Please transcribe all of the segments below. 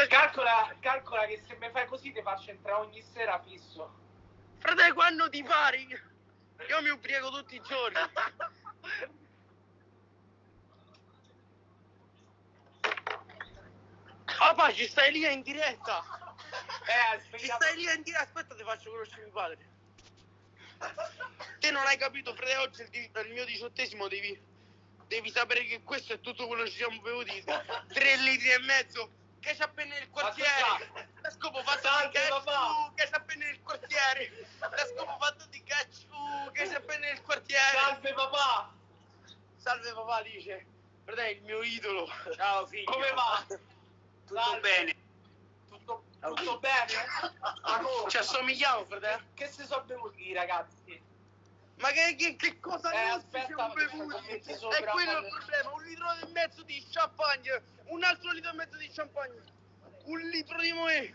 Calcola che se mi fai così ti faccio entrare ogni sera fisso. Frate, quando ti pari? Io mi ubriaco tutti i giorni. Papà, ci stai lì in diretta? Ci stai lì in diretta? Aspetta, ti faccio conoscere mio padre. Te non hai capito, frate, oggi è il mio 18esimo, devi sapere che questo è tutto quello che ci siamo bevuti. 3 litri e mezzo, che c'ha appena il quartiere. La scopo fatto di ketchup, che c'ha appena il quartiere. La scopo fatto di ketchup, che c'ha appena il quartiere. Salve papà! Salve papà, dice. Frate, è il mio idolo. Ciao figlio! Come va? Tutto bene. Tutto bene? Ci assomigliamo, frate. Che si sono bevuti i ragazzi? Ma che cosa non aspetta, ci siamo bevuti? È quello il problema, 1 litro e mezzo di champagne, un altro litro e mezzo di champagne, 1 litro di Moët.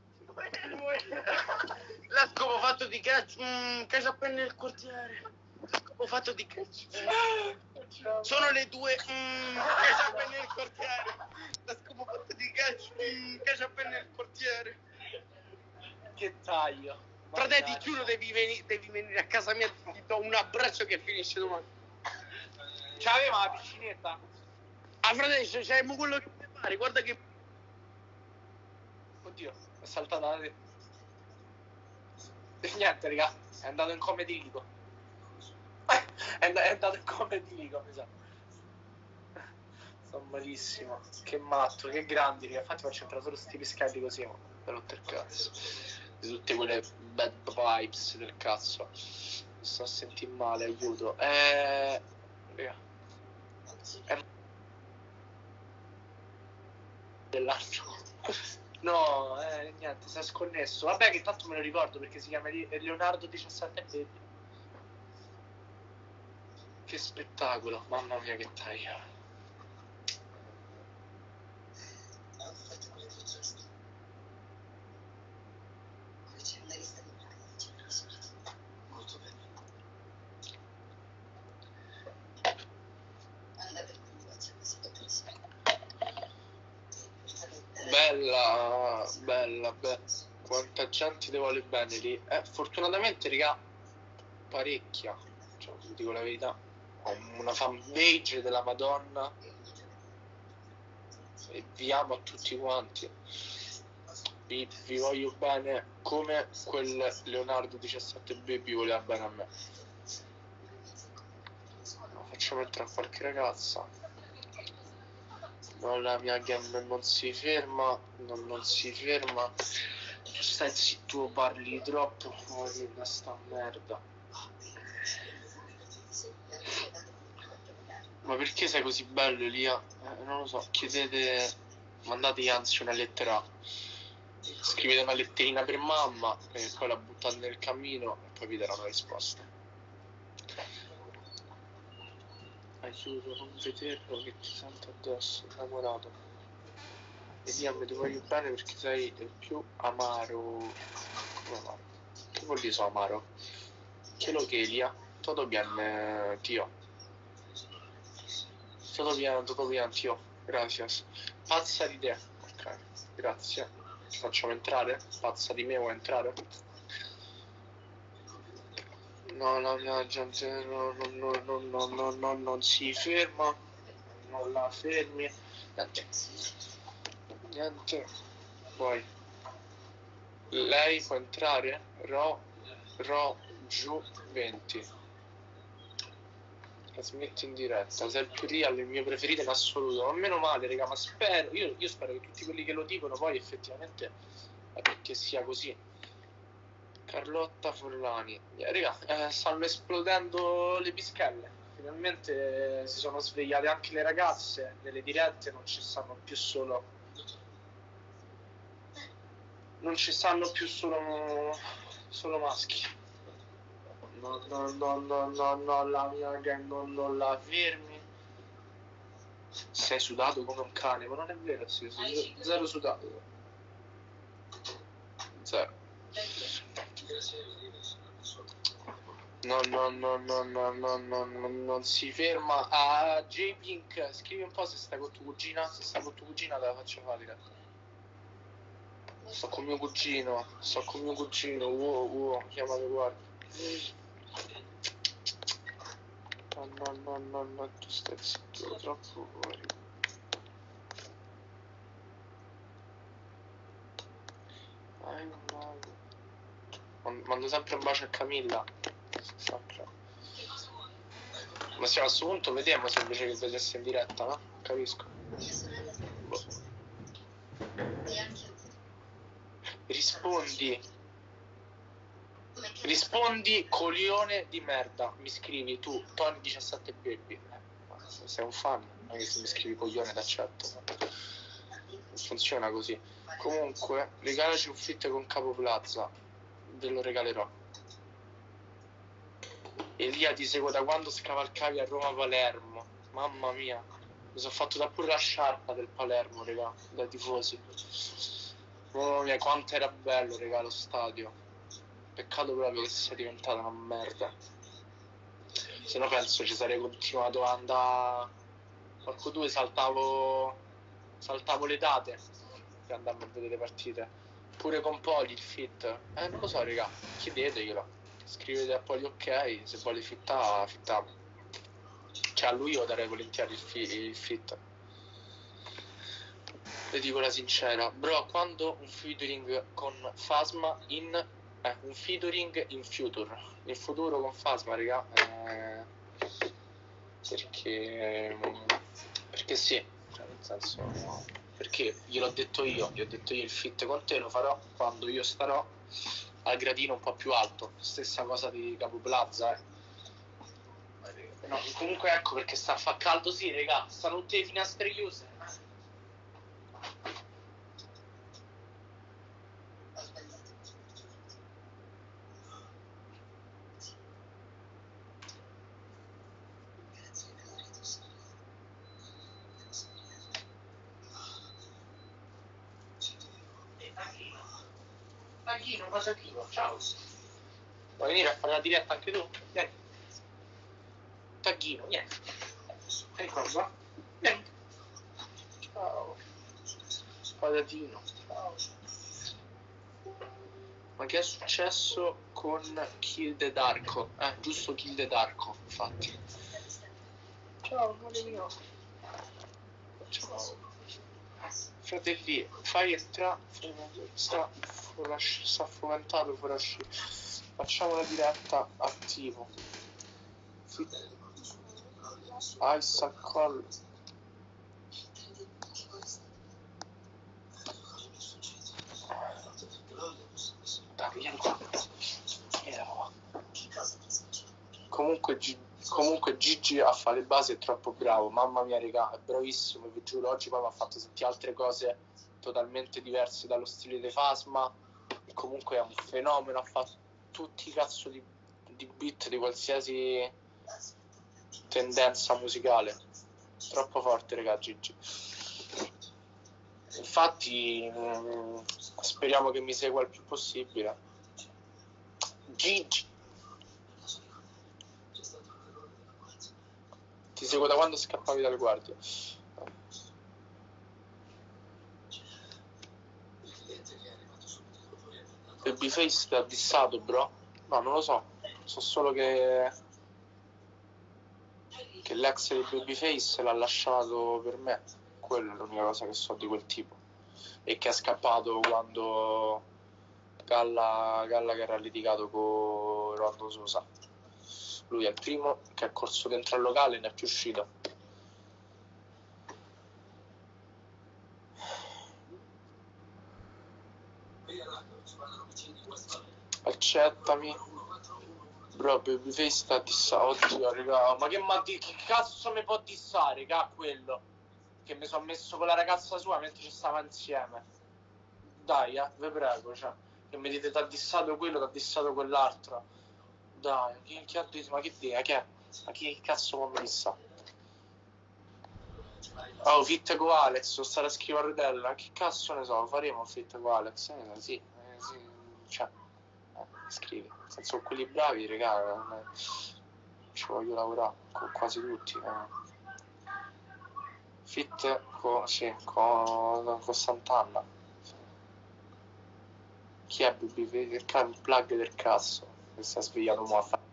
La scopo fatto di ketchup nel quartiere. Ho fatto di ketchup. Sono le 2 ketchup nel quartiere. La scopo fatto di ketchup nel quartiere. Che taglio. Frate, ti giuro, devi venire a casa mia, ti do un abbraccio che finisce domani. C'aveva la piscinetta? Ah, frate, c'è quello che mi pare, guarda che... Oddio, è saltata la rete. E niente, raga, è andato in come edilico. È andato in come edilico, mi sa. Sto malissimo. Che matto, che grandi, raga. Infatti faccio entrare solo sti pischelli così, ma per rotto il cazzo. Di tutte quelle bad vibes del cazzo. Mi sto a sentire male, aiuto. Raga. Dell'altro. No, niente, si è sconnesso. Vabbè, che tanto me lo ricordo perché si chiama Leonardo 17 Baby. Che spettacolo, mamma mia, che taglio. Bella. Quanta gente ti vuole bene lì. Fortunatamente, raga, parecchia. Cioè, vi dico la verità. Ho una fanpage della Madonna. E vi amo a tutti quanti. Vi voglio bene come quel Leonardo 17 Baby voleva bene a me. Facciamo entrare qualche ragazza. No, la mia game non si ferma. Non si ferma. Tu stai zitto, parli troppo. Da sta merda. Ma perché sei così bello, Elia? Non lo so, chiedete, mandategli anzi una lettera. Scrivete una letterina per mamma e poi la buttate nel cammino e poi vi darò una risposta. Aiuto, non vederlo che ti sento addosso, innamorato. Elia, mi ti voglio bene perché sei il più amaro. Come amaro? Che vuol dire so amaro? Che lo che Elia? Todo bien, tío. Todo bien, tío. Gracias. Pazza di te. Ok, grazie. Ci facciamo entrare? Pazza di me, vuoi entrare? No, la mia gente non si ferma. Non la fermi. Niente. Poi. Lei può entrare? Giù 20. Trasmetti in diretta, sei il più real, il mio preferito in assoluto. Ma meno male, raga, ma spero, io spero che tutti quelli che lo dicono poi effettivamente è perché sia così. Carlotta Forlani, raga, stanno esplodendo le pischelle. Finalmente si sono svegliate anche le ragazze, nelle dirette non ci stanno più solo maschi. No, la mia gang non la fermi. Sei sudato come un cane, ma non è vero, sì, zero sudato. Zero. Non si ferma. A J Pink, scrivi un po' se stai con tua cugina. Se stai con tua cugina te la faccio fare diretta. Sto con mio cugino, chiamate guarda. No, tu stai zitto, troppo fuori. Mando sempre un bacio a Camilla. Sempre. Ma se a questo punto vediamo se invece che vedesse in diretta, no? Capisco. Rispondi coglione di merda. Mi scrivi tu, Tony 17 Baby. Sei un fan, anche se mi scrivi coglione t'accetto. Funziona così. Comunque, regalaci un fit con Capo Plaza. Ve lo regalerò. Elia, ti seguo da quando scavalcavi a Roma-Palermo. Mamma mia. Mi sono fatto da pure la sciarpa del Palermo, regà, dai tifosi. Mamma mia, quanto era bello, regà, lo stadio. Peccato proprio che sia diventata una merda. Se no penso ci sarei continuato ad andare. Porco due, saltavo le date per andare a vedere le partite. Pure con Poli il fit. Non lo so, raga, chiedeteglielo. Scrivete a Poli ok, se vuole fittare, fittiamo. Cioè a lui io darei volentieri il fit. Le dico la sincera. Bro, quando un featuring con Phasma in... un featuring in future. In futuro con Phasma, raga. Perché sì. Cioè, nel senso... Perché gliel'ho detto io. Gli ho detto io il fit con te lo farò quando io starò al gradino un po' più alto. Stessa cosa di Capo Plaza, No, comunque ecco perché sta a fa caldo, sì, raga. Stanno tutte le finestre chiuse. Taghino, ciao. Vuoi venire a fare la diretta anche tu? Vieni. Taghino, niente. Vieni qua. Vieni. Ciao. Spadatino. Ciao. Ma che è successo con Kill the Darko? Giusto Kill the Darko, infatti. Ciao, amore mio. Ciao. Fratelli, fai entrare. Sta fomentato fuori. Facciamo la diretta attivo. Ice al collo. Dai, vieni qua. Comunque Gigi a fare le basi è troppo bravo. Mamma mia, raga, è bravissimo. Vi giuro, oggi poi mi ha fatto sentire altre cose totalmente diverse dallo stile di Phasma. E comunque è un fenomeno. Ha fatto tutti i cazzo di beat di qualsiasi tendenza musicale. Troppo forte, raga, Gigi. Infatti speriamo che mi segua il più possibile. Gigi, ti seguo da quando scappavi dalle guardie. Babyface ti ha dissato, bro? No, non lo so. So solo che l'ex di Babyface l'ha lasciato per me. Quella è l'unica cosa che so di quel tipo. E che è scappato quando Galla che era litigato con Rondo Sosa. Lui è il primo che è corso dentro al locale e ne è più uscito. Accettami. Bro, Babyface sta dissando. Oddio, raga. Ma che cazzo mi può dissare, raga, quello? Che mi sono messo con la ragazza sua mentre ci stava insieme. Dai, ve prego, cioè. Che mi dite t'ha dissato quello, t'ha dissato quell'altro. Dai, chi ha detto? Ma che dia? Che è? Ma chi cazzo può mi dissare? Oh, fit con Alex, sono stato a scrivere a Rodella. Che cazzo ne so, faremo un fit con Alex? Sì, cioè, scrivi. Nel senso, quelli bravi, raga, ci voglio lavorare con quasi tutti. Fit con Sant'Anna. Chi è Babyface? Il plug del cazzo che si è svegliato mo a fare